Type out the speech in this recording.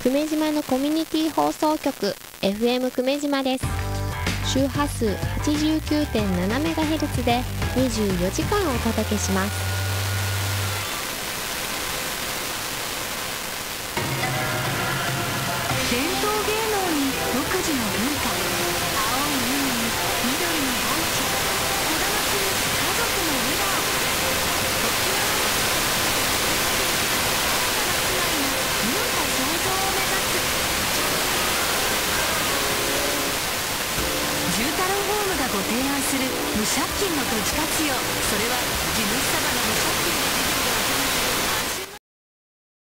久米島のコミュニティ放送局 FM 久米島です。周波数 89.7MHz で24時間お届けします。 伝統芸能に独自の文化、青い海に緑の大地、こだまする家族の笑顔、沖縄の住まいの無の創造を目指す住太郎ホームがご提案する無借金の土地活用。それは地主様の無借金